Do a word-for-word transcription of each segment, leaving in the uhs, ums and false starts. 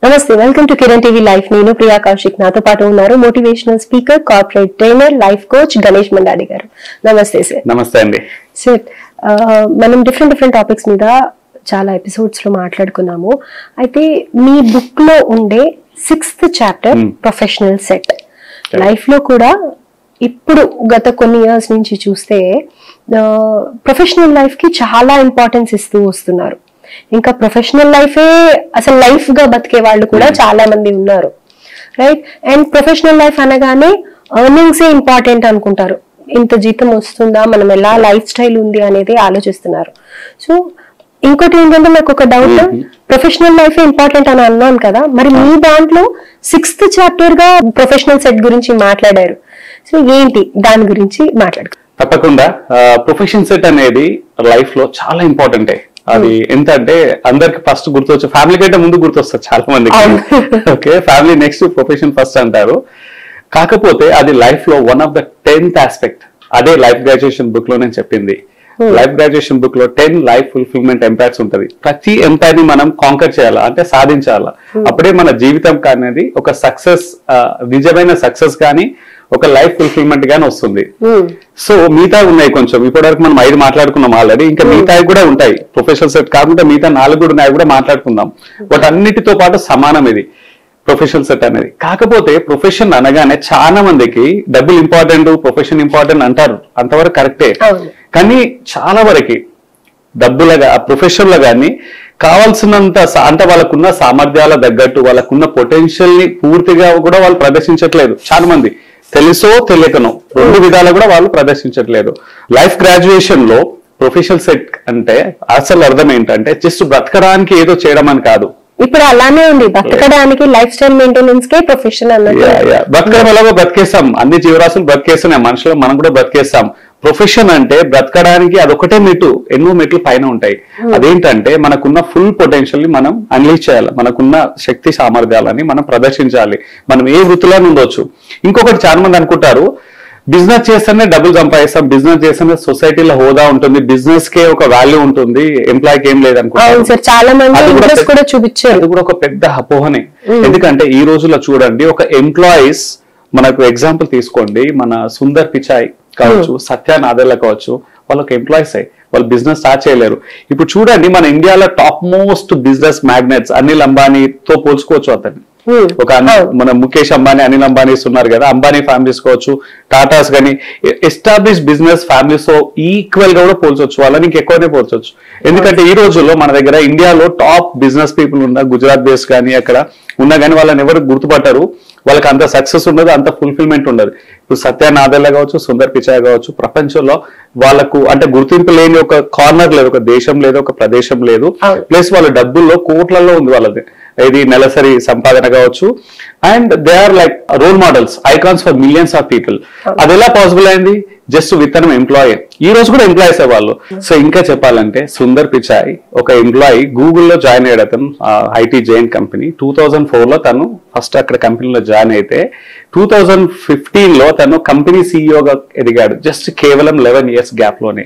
నమస్తే, welcome to Kiran TV life. నేను ప్రియా కౌశిక్, నాతో పాటు ఉన్నారు motivational speaker, corporate trainer, life coach Ganesh Mandadi garu. నమస్తే సార్. నమస్తే అండి సార్. మనం డిఫరెంట్ డిఫరెంట్ టాపిక్స్ మీద చాలా ఎపిసోడ్స్ లో మాట్లాడుకున్నాము. అయితే మీ బుక్ లో ఉండే sixth chapter professional set, life లో కూడా ఇప్పుడు గత కొన్ని ఇయర్స్ నుంచి చూస్తే ప్రొఫెషనల్ లైఫ్ కి చాలా ఇంపార్టెన్స్ ఇస్తూ వస్తున్నారు. ఇంకా ప్రొఫెషనల్ లైఫే అసలు లైఫ్ గా బతికే వాళ్ళు కూడా చాలా మంది ఉన్నారు, రైట్? అండ్ ప్రొఫెషనల్ లైఫ్ అనగానే ఎర్నింగ్సే ఇంపార్టెంట్ అనుకుంటారు. ఇంత జీతం వస్తుందా, మనం ఎలా లైఫ్ స్టైల్ ఉంది అనేది ఆలోచిస్తున్నారు. సో ఇంకోటి ఏంటంటే నాకు ఒక డౌట్, ప్రొఫెషనల్ లైఫ్ ఇంపార్టెంట్ అని అన్నాను కదా, మరి మీ దాంట్లో సిక్స్త్ చాప్టర్ గా ప్రొఫెషనల్ సెట్ గురించి మాట్లాడారు. సో ఏంటి దాని గురించి మాట్లాడుకో. తప్పకుండా ప్రొఫెషన్ సెట్ అనేది లైఫ్ లో చాలా ఇంపార్టెంటే. అది ఎంత అంటే అందరికి ఫస్ట్ గుర్తొచ్చు, ఫ్యామిలీ కంటే ముందు గుర్తొస్తుంది చాలా మందికి. Okay, family next, profession first అంటారు. కాకపోతే అది లైఫ్ లో one of the tenth aspect. అదే లైఫ్ గ్రాడ్యుయేషన్ బుక్ లో నేను చెప్పింది. లైఫ్ గ్రాడ్యుయేషన్ బుక్ లో టెన్ లైఫ్ ఫుల్ఫిల్మెంట్ ఎంపాక్ట్స్ ఉంటది. ప్రతి ఎంపాక్ట్ ని మనం కాంకర్ చేయాలా, అంటే సాధించాలా. అప్పుడే మన జీవితం అనేది ఒక సక్సెస్, నిజమైన సక్సెస్ కానీ ఒక లైఫ్ ఫుల్ఫిల్మెంట్ గానీ వస్తుంది. సో మిగతా ఉన్నాయి కొంచెం, ఇప్పటివరకు మనం ఐదు మాట్లాడుకున్నాం ఆల్రెడీ, ఇంకా మిగతా కూడా ఉంటాయి. ప్రొఫెషనల్ సెట్ కాకుండా మిగతా నాలుగు కూడా ఉన్నాయి, కూడా మాట్లాడుకుందాం. బట్ అన్నిటితో పాటు సమానం ఇది ప్రొఫెషనల్ సెట్ అనేది. కాకపోతే ప్రొఫెషన్ అనగానే చాలా మందికి డబ్బులు ఇంపార్టెంట్, ప్రొఫెషన్ ఇంపార్టెంట్ అంటారు, అంతవరకు కరెక్టే. కానీ చాలా వరకు డబ్బులుగా ప్రొఫెషన్ లో కానీ కావాల్సినంత అంటే వాళ్ళకున్న సామర్థ్యాల తగ్గట్టు, వాళ్ళకున్న పొటెన్షియల్ ని పూర్తిగా కూడా వాళ్ళు ప్రదర్శించట్లేదు. చాలా మంది తెలుసో తెలియకనో రెండు విధాలు కూడా వాళ్ళు ప్రదర్శించట్లేదు. లైఫ్ గ్రాడ్యుయేషన్ లో ప్రొఫెషనల్ సెట్ అంటే అసలు అర్థం ఏంటంటే జస్ట్ బ్రతకడానికి ఏదో చేయడం అని కాదు. ఇప్పుడు అలానే ఉంది, బతకడానికి లైఫ్ స్టైల్ మెయింటెనెన్స్ కే ప్రొఫెషన్ అన్నది. బ్రతకడం ఎలాగో బ్రతికేస్తాం, అన్ని జీవరాశులు బ్రతికేస్తున్నాయి, మనుషులు మనం కూడా బ్రతికేస్తాం. ప్రొఫెషన్ అంటే బ్రతకడానికి అదొకటే మెట్టు, ఎన్నో మెట్లు పైన ఉంటాయి. అదేంటంటే మనకున్న ఫుల్ పొటెన్షియల్ ని మనం అన్లీజ్ చేయాలి, మనకున్న శక్తి సామర్థ్యాలని మనం ప్రదర్శించాలి. మనం ఏ వృత్తిలో ఉండొచ్చు. ఇంకొకటి చాలా మంది అనుకుంటారు, బిజినెస్ చేస్తేనే డబ్బులు సంపాదిస్తాం, బిజినెస్ చేస్తేనే సొసైటీలో హోదా ఉంటుంది, బిజినెస్ కే ఒక వాల్యూ ఉంటుంది, ఎంప్లాయ్కి ఏం లేదనుకుంటారు. చాలా మంది కూడా చూపించారు. అది కూడా ఒక పెద్ద అపోహనే. ఎందుకంటే ఈ రోజుల్లో చూడండి, ఒక ఎంప్లాయీస్, మనకు ఎగ్జాంపుల్ తీసుకోండి, మన సుందర్ పిచాయ్ కావచ్చు, సత్య నాదెల్లా కావచ్చు, వాళ్ళకి ఎంప్లాయీస్ అయ్యి వాళ్ళు బిజినెస్ స్టార్ట్ చేయలేరు. ఇప్పుడు చూడండి, మన ఇండియాలో top most business magnets Anil అంబానీతో పోల్చుకోవచ్చు. అతన్ని ఒక మన ముఖేష్ అంబానీ, అనిల్ అంబానీస్ ఉన్నారు కదా, అంబానీ ఫ్యామిలీస్ కావచ్చు, టాటాస్ కానీ ఎస్టాబ్లిష్ బిజినెస్ ఫ్యామిలీస్ తో ఈక్వల్ గా కూడా పోల్చొచ్చు, వాళ్ళని ఇంకెక్కువనే పోల్చొచ్చు. ఎందుకంటే ఈ రోజుల్లో మన దగ్గర ఇండియాలో టాప్ బిజినెస్ పీపుల్ ఉన్న గుజరాత్ బేస్ కానీ అక్కడ ఉన్నా కానీ వాళ్ళని ఎవరు గుర్తుపట్టారు, వాళ్ళకి అంత సక్సెస్ ఉండదు, అంత ఫుల్ఫిల్మెంట్ ఉండదు. ఇప్పుడు సత్య నాదెల్లా కావచ్చు, సుందర్ పిచాయ్ కావచ్చు, ప్రపంచంలో వాళ్ళకు అంటే గుర్తింపు లేని ఒక కార్నర్ లేదు, ఒక దేశం లేదు, ఒక ప్రదేశం లేదు. ప్లస్ వాళ్ళ డబ్బుల్లో కోట్లలో ఉంది వాళ్ళది, ఇది నెలసరి సంపాదన కావచ్చు. And they are like role models, icons for millions of people. అది ఎలా పాసిబుల్ అయింది? Just with an employee. ఈ రోజు కూడా ఎంప్లాయీస్ వాళ్ళు. సో ఇంకా చెప్పాలంటే సుందర్ పిచాయ్ ఒక ఎంప్లాయీ, గూగుల్లో జాయిన్ అయ్యాడు అతను, IT giant company. Two thousand four లో తను ఫస్ట్ అక్కడ కంపెనీలో జాయిన్ అయితే టూ థౌజండ్ ఫిఫ్టీన్ లో తను కంపెనీ సీఈఓగా ఎదిగాడు, జస్ట్ కేవలం లెవెన్ ఇయర్స్ గ్యాప్ లోనే.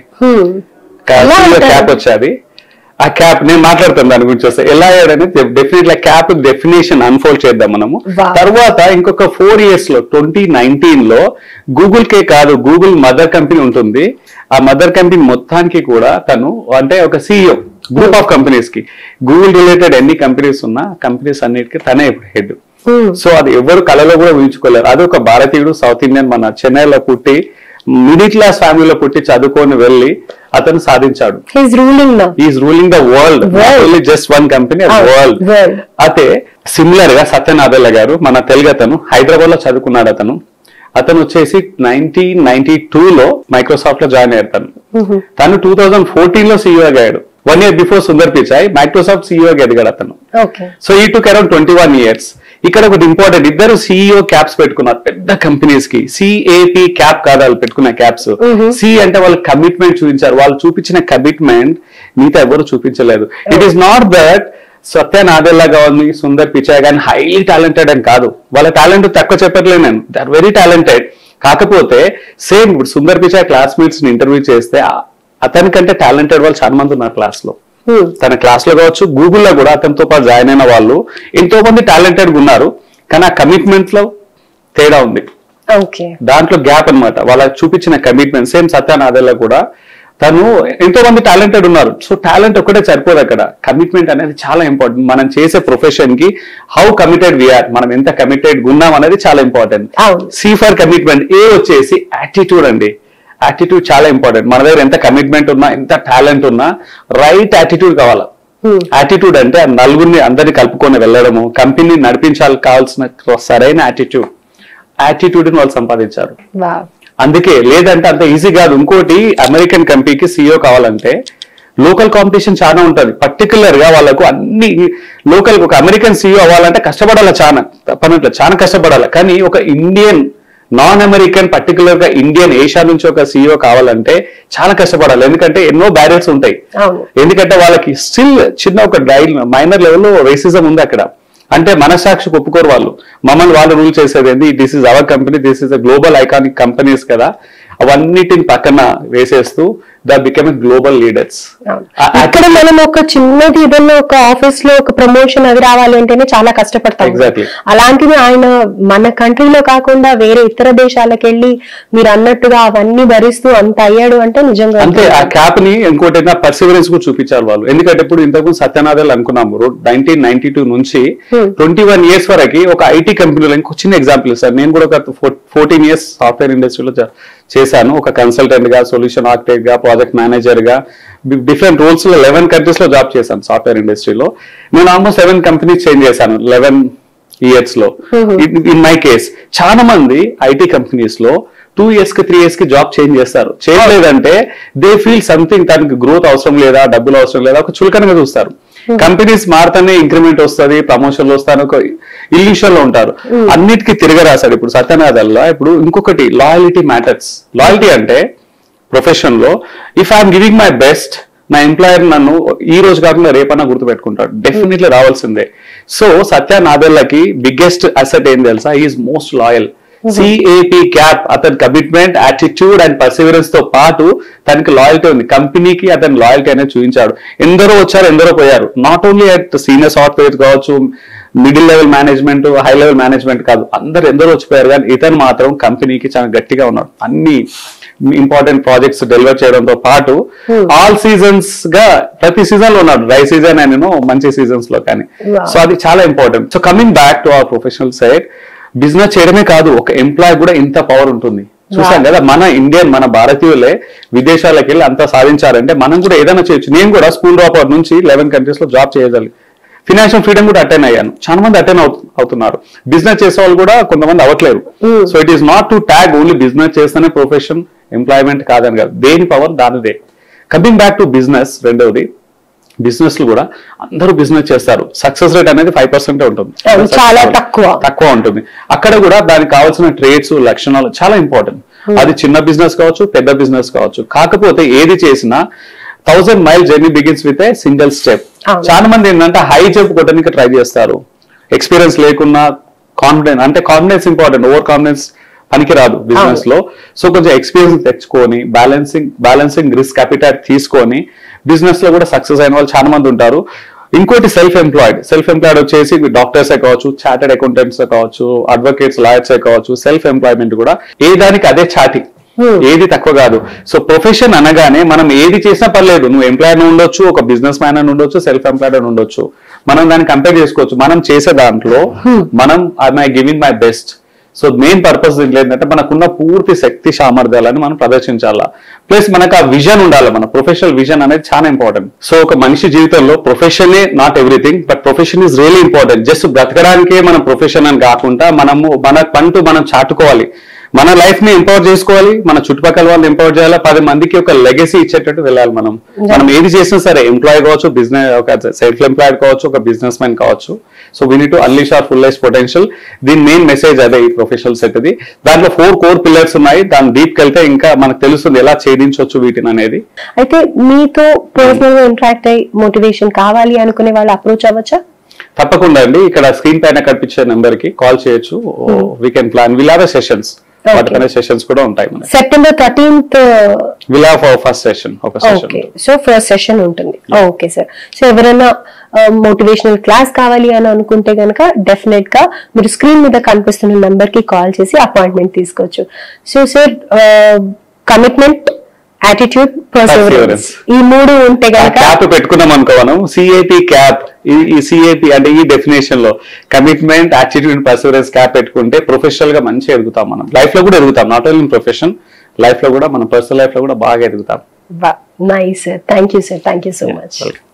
క్యాప్ వచ్చేది. ఆ క్యాప్ నేను మాట్లాడుతాను దాని గురించి వస్తే ఎలా అయ్యాడని డెఫినెట్లీ ఆ క్యాప్ డెఫినేషన్ అన్ఫోల్డ్ చేద్దాం మనము. తర్వాత ఇంకొక ఫోర్ ఇయర్స్ లో ట్వంటీ నైన్టీన్ లో గూగుల్ కే కాదు, గూగుల్ మదర్ కంపెనీ ఉంటుంది, ఆ మదర్ కంపెనీ మొత్తానికి కూడా తను అంటే ఒక సీఈఓ, గ్రూప్ ఆఫ్ కంపెనీస్ కి, గూగుల్ రిలేటెడ్ ఎన్ని కంపెనీస్ ఉన్నా కంపెనీస్ అన్నిటికీ తనే హెడ్. సో అది ఎవరు కళలో కూడా ఊహించుకోలేరు. అది ఒక భారతీయుడు, సౌత్ ఇండియన్, మన చెన్నైలో పుట్టి మిడిల్ క్లాస్ ఫ్యామిలీలో పుట్టి చదువుకొని వెళ్ళి అతను సాధించాడు. Is ruling the world, only just one company, world. అయితే సిమిలర్ గా సత్య నాదెల్లా గారు మన తెలుగు అతను, హైదరాబాద్ లో చదువుకున్నాడు అతను. అతను వచ్చేసి నైన్టీన్ నైన్టీ టూ లో మైక్రోసాఫ్ట్ లో జాయిన్ అయ్యాడు. తను తను టూ థౌజండ్ ఫోర్టీన్ లో సీఈఓ అయ్యాడు. One year before Sundar Pichai Microsoft CEO ఎదిగాడు అతను. So he took around twenty one years. ఇక్కడ ఒకటి ఇంపార్టెంట్, ఇద్దరు సీఈఓ క్యాప్స్ పెట్టుకున్నారు పెద్ద కంపెనీస్ కి. సిఏపి క్యాప్ కాదు వాళ్ళు పెట్టుకున్న క్యాప్స్. సి అంటే వాళ్ళు కమిట్మెంట్ చూపించారు, వాళ్ళు చూపించిన కమిట్మెంట్ మిగతా ఎవరు చూపించలేదు. It is not that Satya Nadella కానీ సుందర్ పిచాయ్ కానీ హైలీ టాలెంటెడ్ అని కాదు, వాళ్ళ టాలెంట్ తక్కువ చెప్పట్లేదు నేను, దే ఆర్ వెరీ టాలెంటెడ్. కాకపోతే సేమ్ సుందర్ పిచాయ్ క్లాస్మేట్స్ ని ఇంటర్వ్యూ చేస్తే అతనికంటే టాలెంటెడ్ వాళ్ళు చాలా మంది ఉన్నారు క్లాస్ లో. తన క్లాస్ లో కావచ్చు, గూగుల్లో కూడా అతనితో పాటు జాయిన్ అయిన వాళ్ళు ఎంతో మంది టాలెంటెడ్ గా ఉన్నారు, కానీ ఆ కమిట్మెంట్ లో తేడా ఉంది. దాంట్లో గ్యాప్ అన్నమాట. వాళ్ళకి చూపించిన కమిట్మెంట్ సేమ్ సత్య నాదెల్లా కూడా తను ఎంతో మంది టాలెంటెడ్ ఉన్నారు. సో టాలెంట్ ఒక్కటే సరిపోదు, అక్కడ కమిట్మెంట్ అనేది చాలా ఇంపార్టెంట్. మనం చేసే ప్రొఫెషన్ కి హౌ కమిటెడ్ వీఆర్, మనం ఎంత కమిటెడ్ ఉన్నాం అనేది చాలా important. C for commitment. A వచ్చేసి యాటిట్యూడ్ అండి. యాటిట్యూడ్ చాలా ఇంపార్టెంట్. మన దగ్గర ఎంత కమిట్మెంట్ ఉన్నా, ఎంత టాలెంట్ ఉన్నా, రైట్ యాటిట్యూడ్ కావాలా. యాటిట్యూడ్ అంటే నలుగురిని అందరినీ కలుపుకొని వెళ్ళడము, కంపెనీ నడిపించాలి కావాల్సిన సరైన యాటిట్యూడ్. యాటిట్యూడ్ ని వాళ్ళు సంపాదించారు. అందుకే లేదంటే అంత ఈజీ కాదు. ఇంకోటి, అమెరికన్ కంపెనీకి సీఈఓ కావాలంటే లోకల్ కాంపిటీషన్ చాలా ఉంటుంది. పర్టికులర్ గా వాళ్ళకు అన్ని లోకల్, ఒక అమెరికన్ సీఈఓ అవ్వాలంటే కష్టపడాలి, చాలా తప్పనట్లే చాలా కష్టపడాలి. కానీ ఒక ఇండియన్ నాన్ అమెరికన్, పర్టికులర్ గా ఇండియన్ ఏషియా నుంచి ఒక సీఈఓ కావాలంటే చాలా కష్టపడాలి. ఎందుకంటే ఎన్నో బ్యారియర్స్ ఉంటాయి. ఎందుకంటే వాళ్ళకి స్టిల్ చిన్న ఒక డైల్ మైనర్ లెవెల్లో రేసిజం ఉంది అక్కడ. అంటే మనసాక్షికి ఒప్పుకోరు వాళ్ళు. మమ్మల్ని వాళ్ళు రూల్ చేసేది ఏంది, this is our company, this is a global iconic companies కదా, అవన్నిటిని పక్కన వేసేస్తూ ద బికమ్ గ్లోబల్ లీడర్స్. ఇక్కడ మనం ఒక చిన్నది ఏదైనా ఒక ఆఫీస్ లో ఒక ప్రమోషన్ అది రావాలి అంటేనే చాలా కష్టపడతాం. ఎగ్జాక్ట్లీ. అలాంటిది ఆయన మన కంట్రీలో కాకుండా వేరే ఇతర దేశాలకు వెళ్ళి మీరు అన్నట్టుగా అవన్నీ భరిస్తూ అంత అయ్యాడు అంటే నిజంగా అంతే. ఆ క్యాప్ ని ఇంకోటి పర్సివరెన్స్ కూడా చూపించారు వాళ్ళు. ఎందుకంటే ఇప్పుడు ఇంతకుముందు సత్యనాథల్ అనుకున్నాము, నైన్టీన్ నైన్టీ టూ నుంచి ట్వంటీ వన్ ఇయర్స్ వరకు ఒక ఐటీ కంపెనీలో. ఇంకో చిన్న ఎగ్జాంపుల్ ఇస్తాను. నేను కూడా ఒక ఫోర్టీన్ ఇయర్స్ సాఫ్ట్వేర్ ఇండస్ట్రీలో చేశాను. ఒక కన్సల్టెంట్ గా, సొల్యూషన్ ఆర్కిటెక్ట్ గా, ప్రాజెక్ట్ మేనేజర్ గా, డిఫరెంట్ రోల్స్ లో లెవెన్ కంట్రీస్ లో జాబ్ చేశాను సాఫ్ట్వేర్ ఇండస్ట్రీలో. నేను ఆల్మోస్ట్ సెవెన్ కంపెనీస్ చేంజ్ చేశాను లెవెన్ ఇయర్స్ లో. ఇన్ మై కేస్ చాలా మంది ఐటీ కంపెనీస్ లో టూ ఇయర్స్ కి త్రీ ఇయర్స్ కి జాబ్ చేంజ్ చేస్తారు. చేయలేదంటే దే ఫీల్ సంథింగ్, తనకి గ్రోత్ అవసరం లేదా, డబ్బులు అవసరం లేదా, ఒక చులకనగా చూస్తారు. కంపెనీస్ మారుతానే ఇంక్రిమెంట్ వస్తుంది, ప్రమోషన్లు వస్తాను, ఒక ఇల్యూషన్ లో ఉంటారు. అన్నిటికీ తిరగరాశాడు ఇప్పుడు సత్యనాథల్లా. ఇప్పుడు ఇంకొకటి, లాయల్టీ మ్యాటర్స్. లాయల్టీ అంటే ప్రొఫెషన్ లో if I'm giving my best, నా ఎంప్లాయర్ నన్ను ఈ రోజు కాకుండా రేపన్నా గుర్తుపెట్టుకుంటాడు, డెఫినెట్లీ రావాల్సిందే. సో సత్యనాథల్లకి బిగ్గెస్ట్ అసెట్ ఏం తెలుసా, is most loyal. CAP cap, అతని కమిట్మెంట్, యాటిట్యూడ్ అండ్ పర్సివరెన్స్ తో పాటు తనకి లాయల్టీ ఉంది. కంపెనీకి అతని లాయల్టీ అనేది చూపించాడు. ఎందరో వచ్చారు, ఎందరో పోయారు. Not only at senior software కావచ్చు, middle level management, high level management కాదు, అందరు ఎందరో వచ్చిపోయారు. కానీ ఇతను మాత్రం కంపెనీకి చాలా గట్టిగా ఉన్నాడు. అన్ని ఇంపార్టెంట్ ప్రాజెక్ట్స్ డెలివర్ చేయడంతో పాటు ఆల్ సీజన్స్ గా ప్రతి సీజన్ లో ఉన్నాడు. డ్రై సీజన్ అండ్ మంచి సీజన్స్ లో కానీ. సో అది చాలా important. So coming back to our professional side, business చేయడమే కాదు, ఒక ఎంప్లాయ్ కూడా ఇంత పవర్ ఉంటుంది. చూసాం కదా, మన ఇండియన్, మన భారతీయులే విదేశాలకు వెళ్ళి అంతా సాధించారంటే మనం కూడా ఏదైనా చేయొచ్చు. నేను కూడా స్కూల్ డ్రాప్ అవుట్ నుంచి లెవెన్ కంట్రీస్ లో జాబ్ చేయగలి, ఫినాన్షియల్ ఫ్రీడమ్ కూడా అటెండ్ అయ్యాను. చాలా మంది అటెండ్ అవుతున్నారు. బిజినెస్ చేసే వాళ్ళు కూడా కొంతమంది అవ్వట్లేరు. So it is not to tag only business చేస్తేనే ప్రొఫెషన్, ఎంప్లాయ్మెంట్ కాదని కాదు, దేని పవర్ దానిదే. కమింగ్ బ్యాక్ టు బిజినెస్, రెండవది బిజినెస్ లో కూడా అందరూ బిజినెస్ చేస్తారు. సక్సెస్ రేట్ అనేది ఫైవ్ పర్సెంట్ ఉంటుంది, చాలా తక్కువ తక్కువ ఉంటుంది. అక్కడ కూడా దానికి కావాల్సిన ట్రేడ్స్, లక్షణాలు చాలా ఇంపార్టెంట్. అది చిన్న బిజినెస్ కావచ్చు, పెద్ద బిజినెస్ కావచ్చు. కాకపోతే ఏది చేసినా thousand mile journey begins with a single step. చాలా మంది ఏంటంటే హై జంప్ కొట్టడానికి ట్రై చేస్తారు, ఎక్స్పీరియన్స్ లేకున్నా. కాన్ఫిడెన్స్ అంటే కాన్ఫిడెన్స్ ఇంపార్టెంట్, ఓవర్ కాన్ఫిడెన్స్ పనికిరాదు బిజినెస్ లో. సో కొంచెం ఎక్స్పీరియన్స్ తెచ్చుకొని బ్యాలెన్సింగ్ బ్యాలెన్సింగ్ రిస్క్ అపిటైట్ తీసుకొని బిజినెస్ లో కూడా సక్సెస్ అయిన వాళ్ళు చాలా మంది ఉంటారు. ఇంకోటి సెల్ఫ్ ఎంప్లాయిడ్. సెల్ఫ్ ఎంప్లాయిడ్ వచ్చేసి డాక్టర్స్ కావచ్చు, చార్టెడ్ అకౌంటెంట్స్ కావచ్చు, అడ్వకేట్స్, లాయర్స్ కావచ్చు. సెల్ఫ్ ఎంప్లాయ్మెంట్ కూడా ఏ దానికి అదే చాటి, ఏది తక్కువ కాదు. సో ప్రొఫెషన్ అనగానే మనం ఏది చేసినా పర్లేదు, నువ్వు ఎంప్లాయర్ ఉండొచ్చు, ఒక బిజినెస్ మ్యాన్ అని ఉండొచ్చు, సెల్ఫ్ ఎంప్లాయిడ్ అని ఉండొచ్చు. మనం దాన్ని కంపేర్ చేసుకోవచ్చు. మనం చేసే దాంట్లో మనం I giving my best. So main purpose దీంట్లో ఏంటంటే మనకున్న పూర్తి శక్తి సామర్థ్యాలను మనం ప్రదర్శించాలా. ప్లస్ మనకు ఆ విజన్ ఉండాలి. మన ప్రొఫెషనల్ విజన్ అనేది చాలా ఇంపార్టెంట్. సో ఒక మనిషి జీవితంలో ప్రొఫెషనే not everything, but profession is really important. Just బ్రతకడానికే మనం ప్రొఫెషన్ అని కాకుండా మనము మన పంటూ మనం చాటుకోవాలి, మన లైఫ్ ని ఎంపవర్ చేసుకోవాలి, మన చుట్టుపక్కల వాళ్ళు ఎంపవర్ చేయాలి, పది మందికి ఒక లెగసీ ఇచ్చేటట్టు వెళ్ళాలి. మనం మనం ఏది చేసినా సరే, ఎంప్లాయ్ కావచ్చు, బిజినెస్ ఒక సెల్ఫ్ ఎంప్లాయిడ్ కావచ్చు, ఒక బిజినెస్ మ్యాన్ కావచ్చు. So we need to unleash our full life potential. దీని మెయిన్ మెసేజ్ అదే ఈ ప్రొఫెషనల్ సెట్ ది. దాంట్లో ఫోర్ కోర్ పిల్లర్స్ ఉన్నాయి. దాని డీప్ కెళ్తే ఇంకా మనకు తెలుస్తుంది ఎలా ఛేదించవచ్చు వీటిని అనేది. అయితే మీతో పర్సనల్ గా ఇంటరాక్ట్ అయ్యి మోటివేషన్ కావాలి అనుకునే వాళ్ళు అప్రోచ్ అవ్వచ్చా? తప్పకుండా అండి. ఇక్కడ స్క్రీన్ పైన కనిపించే నెంబర్ కి కాల్ చేయొచ్చు. We can plan, will have sessions వాటిపైన సెషన్స్ కూడా ఉంటాయి మనకి. September thirteenth will have first session, ఒక session. Okay, so first session ఉంటుంది. Okay sir. సో ఎవరైనా మోటివేషనల్ క్లాస్ కావాలి అని అనుకుంటే గనక డెఫినెట్ గా మీరు స్క్రీన్ మీద కనిపిస్తున్న నంబర్ కి కాల్ చేసి అపాయింట్మెంట్ తీసుకోవచ్చు. So sir, commitment, attitude, perseverance, ఈ మూడు ఉంటే గనక క్యాప్ పెట్టుకున్నాం అనుకో మనం, సిఏపి క్యాప్. ఈ సిఏపి అంటే ఈ డెఫినేషన్ లో కమిట్మెంట్, యాటిట్యూడ్, పర్సెవరెన్స్ క్యాప్ పెట్టుకుంటే ప్రొఫెషనల్ గా మంచిగా ఎదుగుతాం మనం. లైఫ్ లో కూడా ఎదుగుతాం, నాట్ ఓన్లీ ప్రొఫెషన్, లైఫ్ లో కూడా, మన పర్సనల్ లైఫ్ లో కూడా బాగా ఎదుగుతాం. Nice sir, thank you sir, thank you so much.